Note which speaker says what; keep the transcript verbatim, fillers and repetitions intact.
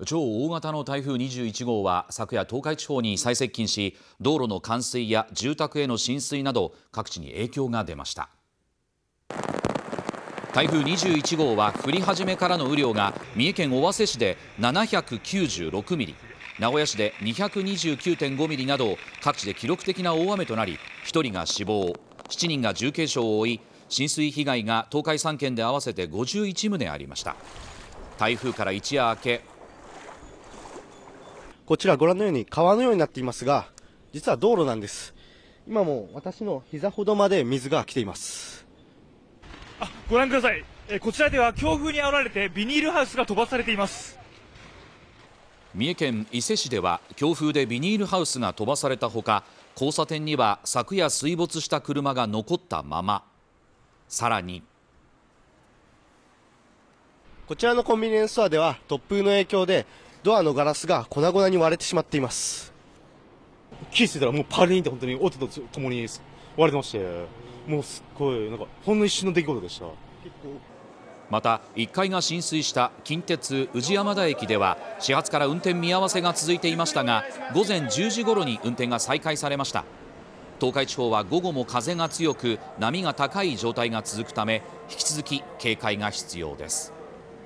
Speaker 1: 超大型の台風にじゅういちごうは昨夜東海地方に最接近し、道路の冠水や住宅への浸水など各地に影響が出ました。台風にじゅういちごうは降り始めからの雨量が三重県尾鷲市でななひゃくきゅうじゅうろくミリ、名古屋市でにひゃくにじゅうきゅうてんごミリなど各地で記録的な大雨となり、ひとりが死亡、しちにんが重軽傷を負い、浸水被害が東海さん県で合わせてごじゅういちとうありました。台風から一夜明け、
Speaker 2: こちらご覧のように川のようになっていますが、実は道路なんです。今も私の膝ほどまで水が来ています。
Speaker 3: あ、ご覧ください。えこちらでは強風に煽られてビニールハウスが飛ばされています。
Speaker 1: 三重県伊勢市では強風でビニールハウスが飛ばされたほか、交差点には昨夜水没した車が残ったまま。さらに
Speaker 2: こちらのコンビニエンスストアでは突風の影響でドアのガラスが粉々に割れてしまっています。
Speaker 4: 気づいたらもうパリンって本当に音とともに割れてまして、もうすっごいなんかほんの一瞬の出来事でした。
Speaker 1: またいっかいが浸水した近鉄宇治山田駅では始発から運転見合わせが続いていましたが、午前じゅうじごろに運転が再開されました。東海地方は午後も風が強く波が高い状態が続くため、引き続き警戒が必要です。